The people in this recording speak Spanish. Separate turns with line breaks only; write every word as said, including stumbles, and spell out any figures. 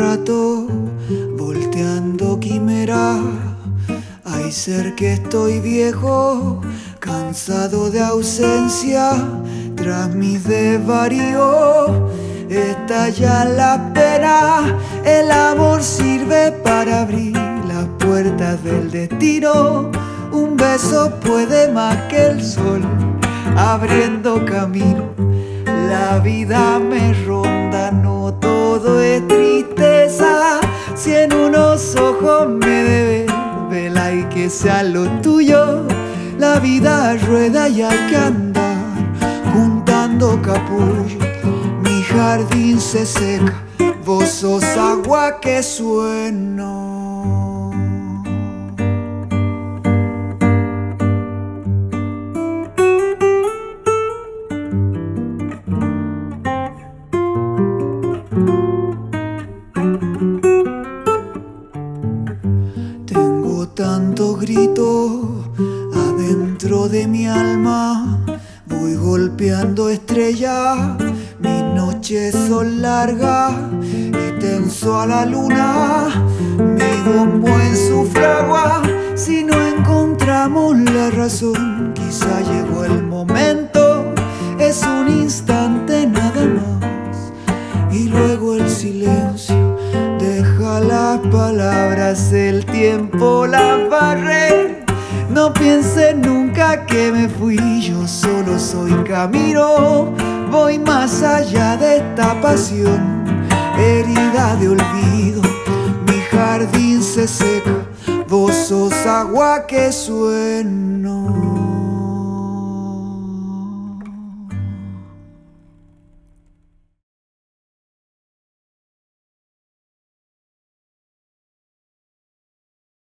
rato volteando quimera. Hay ser que estoy viejo, cansado de ausencia. Tras mis desvaríos estalla la pena. El amor sirve para abrir las puertas del destino. Un beso puede más que el sol, abriendo camino. La vida me ronda, no todo es tristeza. Si en unos ojos me debe vela y que sea lo tuyo. La vida rueda y hay que andar juntando capullos. Mi jardín se seca, vos sos agua que sueno. Tengo tanto grito adentro de mi alma, voy golpeando estrellas, mis noches son largas y tenso a la luna, mi bombo en su fragua. Si no encontramos la razón, quizá llegó el momento, es un instante nada más, y luego el silencio deja las palabras, el tiempo las barre. No pienses nunca que me fui, yo solo soy camino. Voy más allá de esta pasión, herida de olvido. Mi jardín se seca, vos sos agua que sueno.